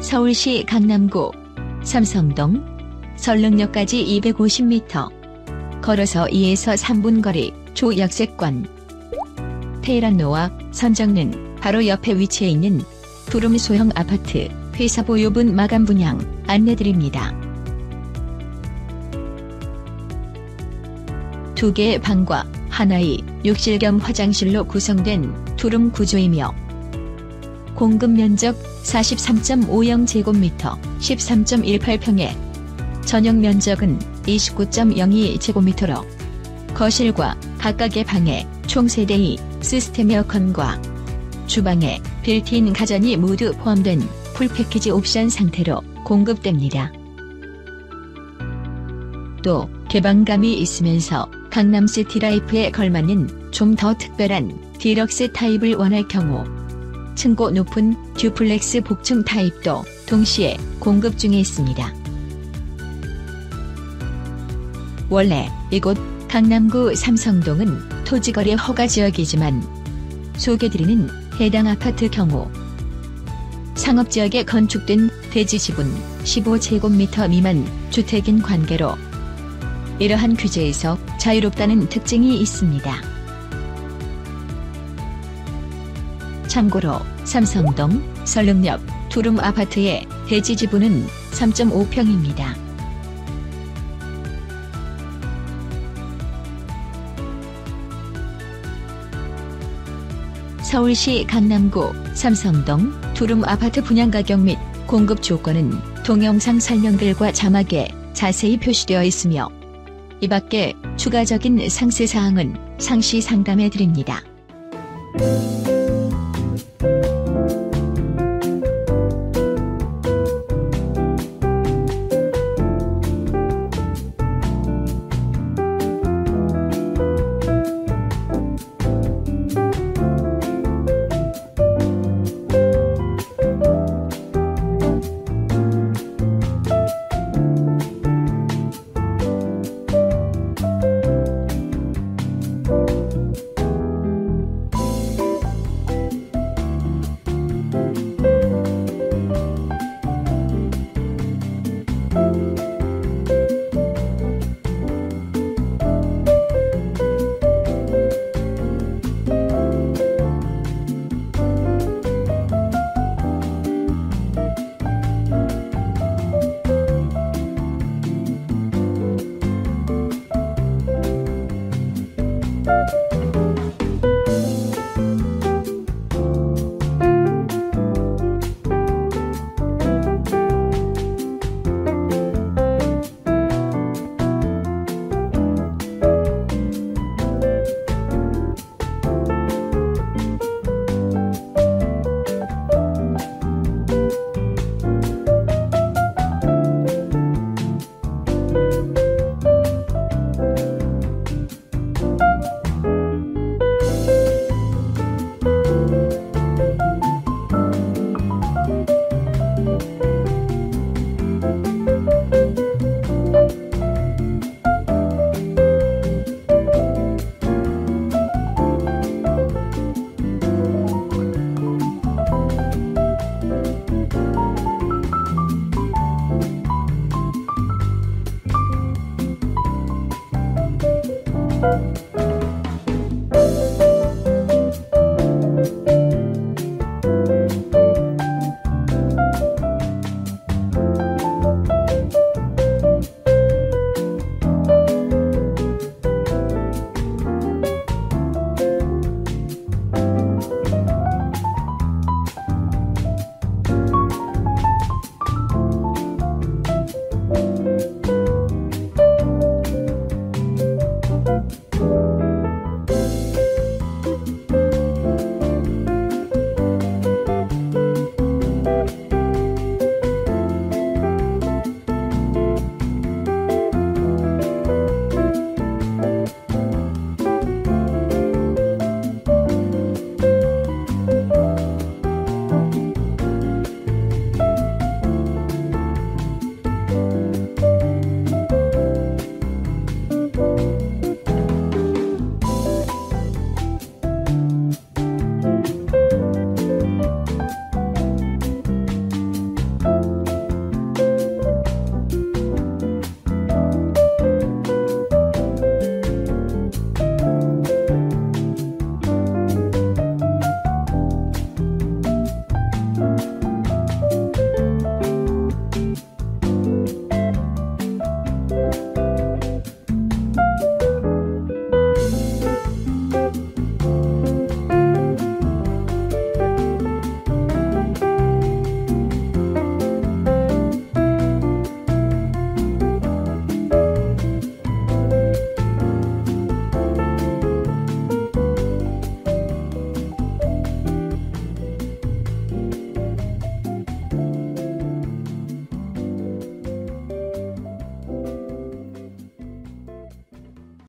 서울시 강남구 삼성동 설릉역까지 250m, 걸어서 2에서 3분 거리 조역세권. 테헤란로와 선정는 바로 옆에 위치해 있는 두룸 소형 아파트 회사 보유분 마감 분양 안내드립니다. 2개의 방과 하나의 욕실 겸 화장실로 구성된 두룸 구조이며 공급 면적 43.50제곱미터 13.18평에 전용 면적은 29.02제곱미터로 거실과 각각의 방에 총 세대의 시스템 에어컨과 주방에 빌트인 가전이 모두 포함된 풀패키지 옵션 상태로 공급됩니다. 또 개방감이 있으면서 강남시티 라이프에 걸맞는 좀 더 특별한 디럭스 타입을 원할 경우 층고 높은 듀플렉스 복층 타입도 동시에 공급 중에 있습니다. 원래 이곳 강남구 삼성동은 토지거래 허가 지역이지만 소개드리는 해당 아파트 경우 상업지역에 건축된 대지 지분 15제곱미터 미만 주택인 관계로 이러한 규제에서 자유롭다는 특징이 있습니다. 참고로 삼성동 설릉역 두룸 아파트의 대지 지분은 3.5평입니다. 서울시 강남구 삼성동 두룸 아파트 분양가격 및 공급 조건은 동영상 설명글과 자막에 자세히 표시되어 있으며 이 밖에 추가적인 상세사항은 상시 상담해 드립니다.